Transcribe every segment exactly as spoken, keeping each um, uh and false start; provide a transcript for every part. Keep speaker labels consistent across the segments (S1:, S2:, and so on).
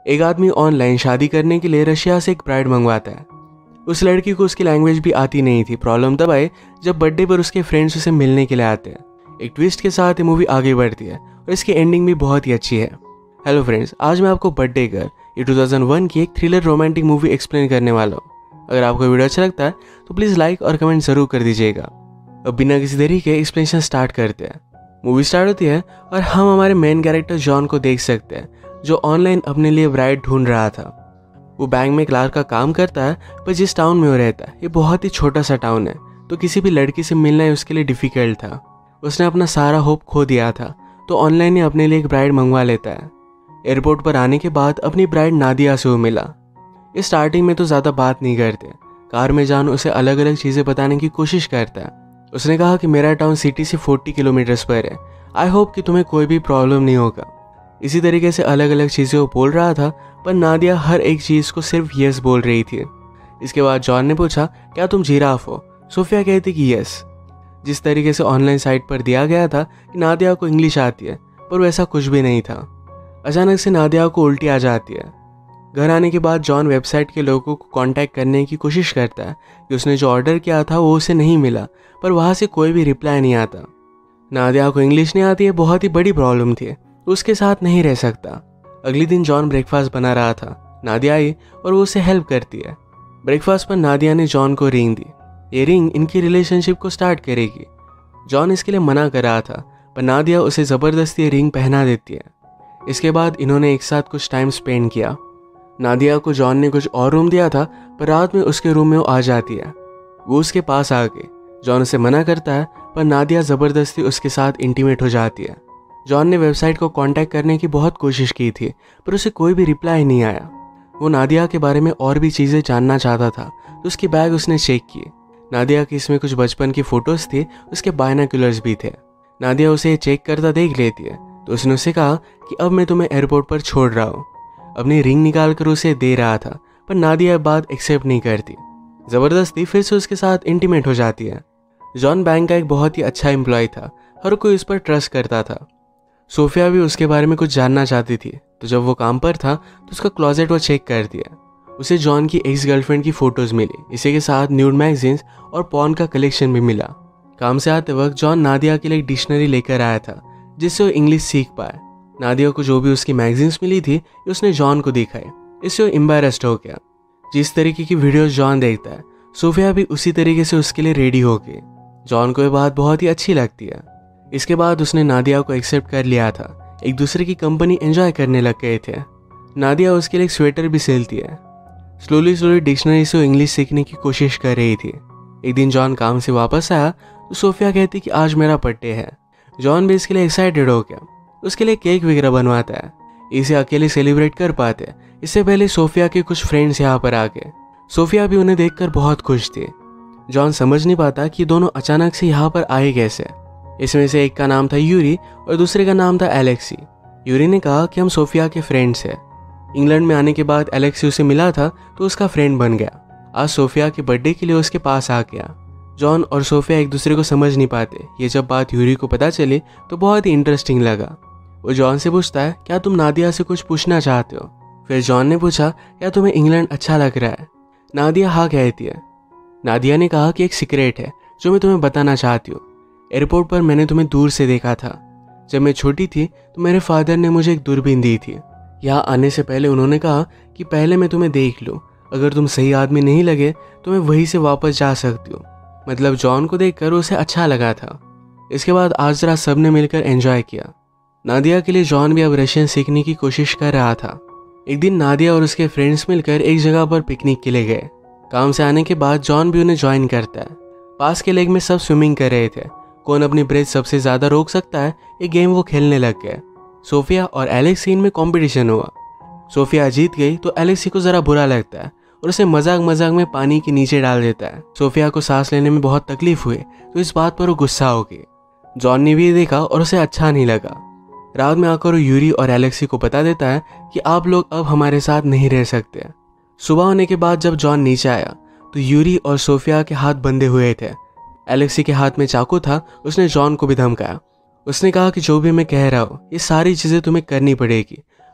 S1: एक आदमी ऑनलाइन शादी करने के लिए रशिया से एक ब्राइड मंगवाता है। उस लड़की को उसकी लैंग्वेज भी आती नहीं थी। प्रॉब्लम तब आए जब बर्थडे पर उसके फ्रेंड्स उसे मिलने के लिए आते हैं। एक ट्विस्ट के साथ ये मूवी आगे बढ़ती है और इसकी एंडिंग भी बहुत ही अच्छी है। हेलो फ्रेंड्स, आज मैं आपको बर्थडे गर्ल ये टू थाउज़ेंड वन की एक थ्रिलर रोमांटिक मूवी एक्सप्लेन करने वाला हूँ। अगर आपको वीडियो अच्छा लगता है तो प्लीज़ लाइक और कमेंट जरूर कर दीजिएगा। अब बिना किसी देरी के एक्सप्लेनेशन स्टार्ट करते हैं। मूवी स्टार्ट होती है और हम हमारे मेन कैरेक्टर जॉन को देख सकते हैं, जो ऑनलाइन अपने लिए ब्राइड ढूंढ रहा था। वो बैंक में क्लार्क का काम करता है, पर जिस टाउन में वो रहता है ये बहुत ही छोटा सा टाउन है, तो किसी भी लड़की से मिलना उसके लिए डिफिकल्ट था। उसने अपना सारा होप खो दिया था, तो ऑनलाइन ही अपने लिए एक ब्राइड मंगवा लेता है। एयरपोर्ट पर आने के बाद अपनी ब्राइड नादिया से वो मिला। ये स्टार्टिंग में तो ज़्यादा बात नहीं करते। कार में जान उसे अलग अलग चीज़ें बताने की कोशिश करता है। उसने कहा कि मेरा टाउन सिटी से चालीस किलोमीटर्स पर है, आई होप कि तुम्हें कोई भी प्रॉब्लम नहीं होगा। इसी तरीके से अलग अलग चीज़ें वो बोल रहा था, पर नादिया हर एक चीज़ को सिर्फ यस बोल रही थी। इसके बाद जॉन ने पूछा, क्या तुम जिराफ हो? सोफिया कहती कि यस। जिस तरीके से ऑनलाइन साइट पर दिया गया था कि नादिया को इंग्लिश आती है, पर वैसा कुछ भी नहीं था। अचानक से नादिया को उल्टी आ जाती है। घर आने के बाद जॉन वेबसाइट के लोगों को कांटेक्ट करने की कोशिश करता है कि उसने जो ऑर्डर किया था वो उसे नहीं मिला, पर वहाँ से कोई भी रिप्लाई नहीं आता। नादिया को इंग्लिश नहीं आती है, बहुत ही बड़ी प्रॉब्लम थी, उसके साथ नहीं रह सकता। अगले दिन जॉन ब्रेकफास्ट बना रहा था। नादिया आई और वो उसे हेल्प करती है। ब्रेकफास्ट पर नादिया ने जॉन को रिंग दी। ये रिंग इनकी रिलेशनशिप को स्टार्ट करेगी। जॉन इसके लिए मना कर रहा था, पर नादिया उसे ज़बरदस्ती रिंग पहना देती है। इसके बाद इन्होंने एक साथ कुछ टाइम स्पेंड किया। नादिया को जॉन ने कुछ और रूम दिया था, पर रात में उसके रूम में वो आ जाती है। वो उसके पास आके जॉन उसे मना करता है, पर नादिया ज़बरदस्ती उसके साथ इंटीमेट हो जाती है। जॉन ने वेबसाइट को कांटेक्ट करने की बहुत कोशिश की थी, पर उसे कोई भी रिप्लाई नहीं आया। वो नादिया के बारे में और भी चीज़ें जानना चाहता था, तो उसकी बैग उसने चेक की। नादिया की इसमें कुछ बचपन की फ़ोटोज़ थी, उसके बायनोक्यूलर्स भी थे। नादिया उसे चेक करता देख लेती है, तो उसने उसे कहा कि अब मैं तुम्हें एयरपोर्ट पर छोड़ रहा हूँ। अपनी रिंग निकाल कर उसे दे रहा था, पर नादिया बात एक्सेप्ट नहीं करती। ज़बरदस्ती फिर से उसके साथ इंटीमेट हो जाती है। जॉन बैंक का एक बहुत ही अच्छा एम्प्लॉय था, हर कोई उस पर ट्रस्ट करता था। सोफिया भी उसके बारे में कुछ जानना चाहती थी, तो जब वो काम पर था तो उसका क्लोजेट वो चेक कर दिया। उसे जॉन की एक्स गर्लफ्रेंड की फ़ोटोज़ मिली, इसी के साथ न्यूड मैगजीन्स और पॉर्न का कलेक्शन भी मिला। काम से आते वक्त जॉन नादिया के लिए एक डिक्शनरी लेकर आया था, जिससे वो इंग्लिश सीख पाए। नादिया को जो भी उसकी मैगजीन्स मिली थी उसने जॉन को दिखाई, इससे वो एम्बैरेस्ड हो गया। जिस तरीके की वीडियोस जॉन देखता है, सोफिया भी उसी तरीके से उसके लिए रेडी हो गई। जॉन को ये बात बहुत ही अच्छी लगती है। इसके बाद उसने नादिया को एक्सेप्ट कर लिया था। एक दूसरे की कंपनी एंजॉय करने लग गए थे। नादिया उसके लिए एक स्वेटर भी सिलती है। स्लोली स्लोली डिक्शनरी से वो इंग्लिश सीखने की कोशिश कर रही थी। एक दिन जॉन काम से वापस आया तो सोफिया कहती कि आज मेरा बर्थडे है। जॉन भी इसके लिए एक्साइटेड हो गया, उसके लिए केक वगैरह बनवाता है। इसे अकेले सेलिब्रेट कर पाते। इससे पहले सोफिया के कुछ फ्रेंड्स यहाँ पर आ गए। सोफिया भी उन्हें देखकर बहुत खुश थी। जॉन समझ नहीं पाता कि दोनों अचानक से यहाँ पर आए कैसे। इसमें से एक का नाम था यूरी और दूसरे का नाम था एलेक्सी। यूरी ने कहा कि हम सोफिया के फ्रेंड्स हैं। इंग्लैंड में आने के बाद एलेक्सी उसे मिला था, तो उसका फ्रेंड बन गया। आज सोफिया के बर्थडे के लिए उसके पास आ गया। जॉन और सोफिया एक दूसरे को समझ नहीं पाते। ये जब बात यूरी को पता चली तो बहुत ही इंटरेस्टिंग लगा। वो जॉन से पूछता है, क्या तुम नादिया से कुछ पूछना चाहते हो? फिर जॉन ने पूछा, क्या तुम्हें इंग्लैंड अच्छा लग रहा है? नादिया हाँ कहती है। नादिया ने कहा कि एक सीक्रेट है जो मैं तुम्हें बताना चाहती हूँ। एयरपोर्ट पर मैंने तुम्हें दूर से देखा था। जब मैं छोटी थी तो मेरे फादर ने मुझे एक दूरबीन दी थी। यहाँ आने से पहले उन्होंने कहा कि पहले मैं तुम्हें देख लूँ, अगर तुम सही आदमी नहीं लगे तो मैं वहीं से वापस जा सकती हूँ। मतलब जॉन को देखकर उसे अच्छा लगा था। इसके बाद आज रात सब ने मिलकर एंजॉय किया। नादिया के लिए जॉन भी अब रशियन सीखने की कोशिश कर रहा था। एक दिन नादिया और उसके फ्रेंड्स मिलकर एक जगह पर पिकनिक के लिए गए। काम से आने के बाद जॉन भी उन्हें ज्वाइन करता है। पास के लेक में सब स्विमिंग कर रहे थे। कौन अपनी ब्रेथ सबसे ज़्यादा रोक सकता है, ये गेम वो खेलने लग गए। सोफिया और एलेक्सी इनमें कंपटीशन हुआ। सोफिया जीत गई तो एलेक्सी को ज़रा बुरा लगता है और उसे मजाक मजाक में पानी के नीचे डाल देता है। सोफिया को सांस लेने में बहुत तकलीफ हुई, तो इस बात पर वो गुस्सा हो गई। जॉन ने भी देखा और उसे अच्छा नहीं लगा। रात में आकर वो यूरी और एलेक्सी को बता देता है कि आप लोग अब हमारे साथ नहीं रह सकते। सुबह होने के बाद जब जॉन नीचे आया तो यूरी और सोफिया के हाथ बंधे हुए थे। एलेक्सी के हाथ में चाकू था। उसने जॉन को भी धमकाया। उसने कहा कि जो भी मैं कह रहा हूँ ये सारी चीज़ें तुम्हें करनी पड़ेगी,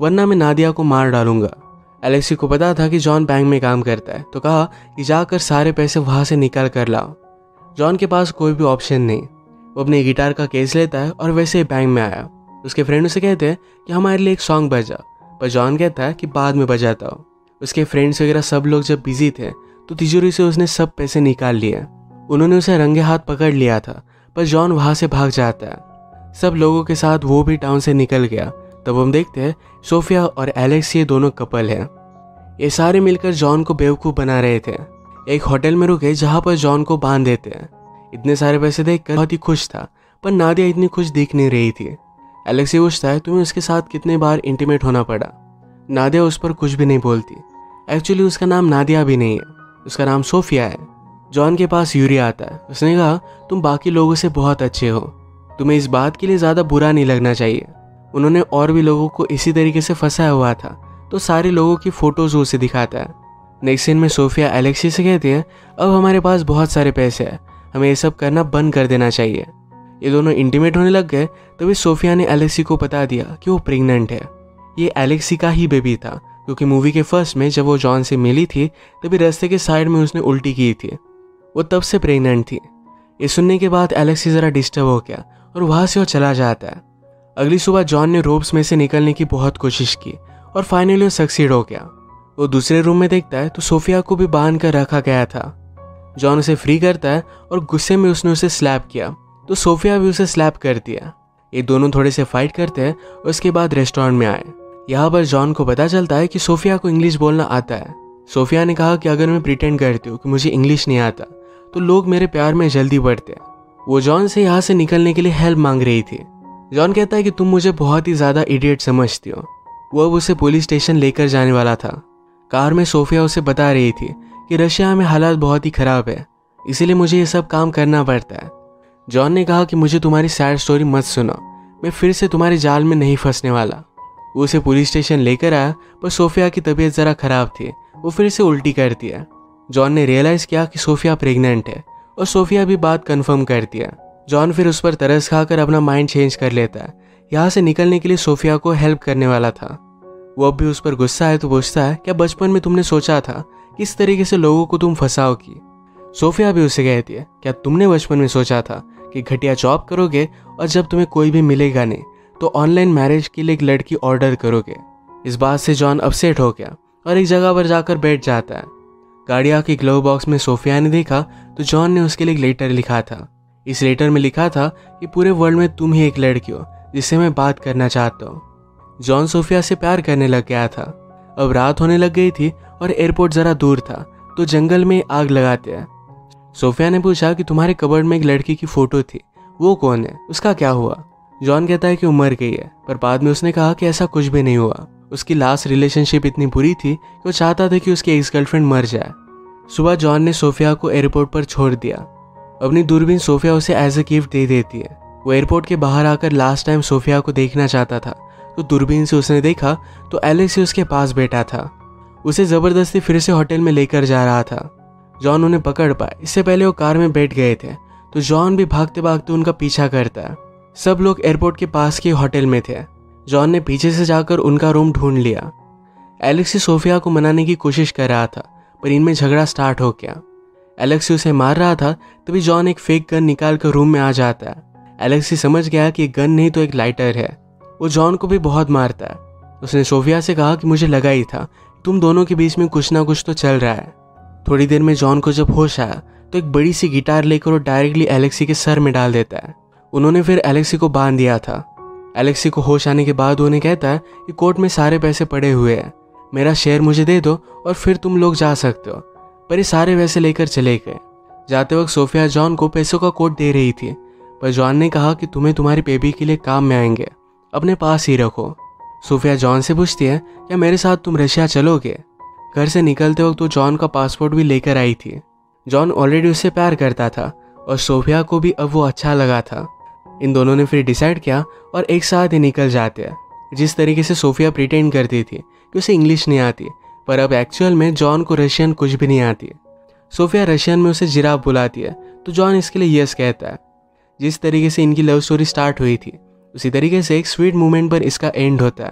S1: वरना मैं नादिया को मार डालूंगा। एलेक्सी को पता था कि जॉन बैंक में काम करता है, तो कहा कि जाकर सारे पैसे वहां से निकाल कर लाओ। जॉन के पास कोई भी ऑप्शन नहीं, वो अपने गिटार का केस लेता है और वैसे ही बैंक में आया। उसके फ्रेंड उसे कहते हैं कि हमारे लिए एक सॉन्ग बजा, पर जॉन कहता है कि बाद में बजाता हो। उसके फ्रेंड्स वगैरह सब लोग जब बिजी थे तो तिजोरी से उसने सब पैसे निकाल लिए। उन्होंने उसे रंगे हाथ पकड़ लिया था, पर जॉन वहां से भाग जाता है। सब लोगों के साथ वो भी टाउन से निकल गया। तब हम देखते हैं सोफिया और एलेक्स ये दोनों कपल हैं। ये सारे मिलकर जॉन को बेवकूफ़ बना रहे थे। एक होटल में रुके जहाँ पर जॉन को बांध देते हैं। इतने सारे पैसे देखकर बहुत ही खुश था, पर नादिया इतनी खुश दिख नहीं रही थी। एलेक्स पूछता है तुम्हें उसके साथ कितने बार इंटीमेट होना पड़ा। नादिया उस पर कुछ भी नहीं बोलती। एक्चुअली उसका नाम नादिया भी नहीं है, उसका नाम सोफिया है। जॉन के पास यूरी आता है। उसने कहा तुम बाकी लोगों से बहुत अच्छे हो, तुम्हें इस बात के लिए ज़्यादा बुरा नहीं लगना चाहिए। उन्होंने और भी लोगों को इसी तरीके से फंसाया हुआ था, तो सारे लोगों की फोटोज उसे दिखाता है। नेक्स्ट सीन में सोफिया एलेक्सी से कहती है अब हमारे पास बहुत सारे पैसे हैं, हमें ये सब करना बंद कर देना चाहिए। ये दोनों इंटीमेट होने लग गए। तभी सोफिया ने एलेक्सी को बता दिया कि वो प्रेग्नेंट है। ये एलेक्सी का ही बेबी था, क्योंकि मूवी के फर्स्ट में जब वो जॉन से मिली थी तभी रास्ते के साइड में उसने उल्टी की थी। वो तब से प्रेग्नेंट थी। ये सुनने के बाद एलेक्सी ज़रा डिस्टर्ब हो गया और वहाँ से वो चला जाता है। अगली सुबह जॉन ने रोप्स में से निकलने की बहुत कोशिश की और फाइनली वो सक्सीड हो गया। वो दूसरे रूम में देखता है तो सोफिया को भी बांध कर रखा गया था। जॉन उसे फ्री करता है और गुस्से में उसने उसे स्लैप किया, तो सोफिया भी उसे स्लैप कर दिया। ये दोनों थोड़े से फाइट करते हैं और उसके बाद रेस्टोरेंट में आए। यहाँ पर जॉन को पता चलता है कि सोफिया को इंग्लिश बोलना आता है। सोफिया ने कहा कि अगर मैं प्रिटेंड करती हूँ कि मुझे इंग्लिश नहीं आता तो लोग मेरे प्यार में जल्दी बढ़ते हैं। वो जॉन से यहाँ से निकलने के लिए हेल्प मांग रही थी। जॉन कहता है कि तुम मुझे बहुत ही ज़्यादा इडियट समझती हो। वो अब उसे पुलिस स्टेशन लेकर जाने वाला था। कार में सोफिया उसे बता रही थी कि रशिया में हालात बहुत ही ख़राब है, इसीलिए मुझे ये सब काम करना पड़ता है। जॉन ने कहा कि मुझे तुम्हारी सैड स्टोरी मत सुनाओ, मैं फिर से तुम्हारे जाल में नहीं फंसने वाला। वो उसे पुलिस स्टेशन लेकर आया, पर सोफिया की तबीयत ज़रा ख़राब थी, वो फिर से उल्टी करती है। जॉन ने रियलाइज़ किया कि सोफिया प्रेग्नेंट है और सोफिया भी बात कन्फर्म करती है। जॉन फिर उस पर तरस खाकर अपना माइंड चेंज कर लेता है। यहाँ से निकलने के लिए सोफिया को हेल्प करने वाला था। वो अब भी उस पर गुस्सा है तो पूछता है क्या बचपन में तुमने सोचा था किस तरीके से लोगों को तुम फंसाओगी। सोफिया भी उसे कहती है क्या तुमने बचपन में सोचा था कि घटिया जॉब करोगे और जब तुम्हें कोई भी मिलेगा नहीं तो ऑनलाइन मैरिज के लिए एक लड़की ऑर्डर करोगे। इस बात से जॉन अपसेट हो गया और एक जगह पर जाकर बैठ जाता है। गाड़िया की ग्लव बॉक्स में सोफिया ने देखा तो जॉन ने उसके लिए एक लेटर लिखा था। इस लेटर में लिखा था कि पूरे वर्ल्ड में तुम ही एक लड़की हो जिससे मैं बात करना चाहता हूँ। जॉन सोफिया से प्यार करने लग गया था। अब रात होने लग गई थी और एयरपोर्ट ज़रा दूर था, तो जंगल में आग लगाते हैं। सोफिया ने पूछा कि तुम्हारे कबर्ड में एक लड़की की फ़ोटो थी, वो कौन है, उसका क्या हुआ। जॉन कहता है कि वो मर गई है, पर बाद में उसने कहा कि ऐसा कुछ भी नहीं हुआ। उसकी लास्ट रिलेशनशिप इतनी बुरी थी कि वो चाहता था कि उसकी एक्स गर्लफ्रेंड मर जाए। सुबह जॉन ने सोफिया को एयरपोर्ट पर छोड़ दिया। अपनी दूरबीन सोफिया उसे एज ए गिफ्ट दे देती है। वो एयरपोर्ट के बाहर आकर लास्ट टाइम सोफिया को देखना चाहता था, तो दूरबीन से उसने देखा तो एलेक्स उसके पास बैठा था। उसे ज़बरदस्ती फिर से होटल में लेकर जा रहा था। जॉन उन्हें पकड़ पाए। इससे पहले वो कार में बैठ गए थे, तो जॉन भी भागते भागते उनका पीछा करता है। सब लोग एयरपोर्ट के पास के होटल में थे। जॉन ने पीछे से जाकर उनका रूम ढूंढ लिया। एलेक्सी सोफिया को मनाने की कोशिश कर रहा था, पर इनमें झगड़ा स्टार्ट हो गया। एलेक्सी उसे मार रहा था, तभी जॉन एक फेक गन निकाल कर रूम में आ जाता है। एलेक्सी समझ गया कि एक गन नहीं तो एक लाइटर है। वो जॉन को भी बहुत मारता है। उसने सोफिया से कहा कि मुझे लगा ही था तुम दोनों के बीच में कुछ ना कुछ तो चल रहा है। थोड़ी देर में जॉन को जब होश आया तो एक बड़ी सी गिटार लेकर वो डायरेक्टली एलेक्सी के सर में डाल देता है। उन्होंने फिर एलेक्सी को बांध दिया था। एलेक्सी को होश आने के बाद उन्हें कहता है कि कोर्ट में सारे पैसे पड़े हुए हैं, मेरा शेयर मुझे दे दो और फिर तुम लोग जा सकते हो। पर ये सारे पैसे लेकर चले गए। जाते वक्त सोफिया जॉन को पैसों का कोट दे रही थी, पर जॉन ने कहा कि तुम्हें तुम्हारी बेबी के लिए काम में आएंगे, अपने पास ही रखो। सोफिया जॉन से पूछती है क्या मेरे साथ तुम रशिया चलोगे। घर से निकलते वक्त वो जॉन का पासपोर्ट भी लेकर आई थी। जॉन ऑलरेडी उससे प्यार करता था और सोफिया को भी अब वो अच्छा लगा था। इन दोनों ने फिर डिसाइड किया और एक साथ ही निकल जाते हैं। जिस तरीके से सोफिया प्रिटेंड करती थी कि उसे इंग्लिश नहीं आती, पर अब एक्चुअल में जॉन को रशियन कुछ भी नहीं आती। सोफिया रशियन में उसे जिराफ बुलाती है, तो जॉन इसके लिए यस कहता है। जिस तरीके से इनकी लव स्टोरी स्टार्ट हुई थी उसी तरीके से एक स्वीट मोमेंट पर इसका एंड होता है।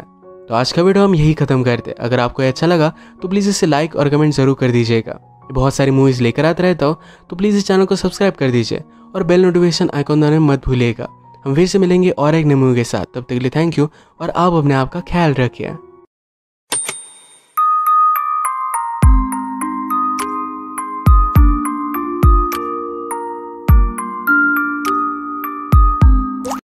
S1: तो आज का वीडियो हम यही खत्म करते हैं। अगर आपको अच्छा लगा तो प्लीज़ इसे लाइक और कमेंट ज़रूर कर दीजिएगा। बहुत सारी मूवीज़ लेकर आता रहता हूँ, तो प्लीज़ इस चैनल को सब्सक्राइब कर दीजिए और बेल नोटिफिकेशन आइकॉन दबाना मत भूलिएगा। हम फिर से मिलेंगे और एक नई मूवी के साथ। तब तक के लिए थैंक यू और आप अपने आप का ख्याल रखिए।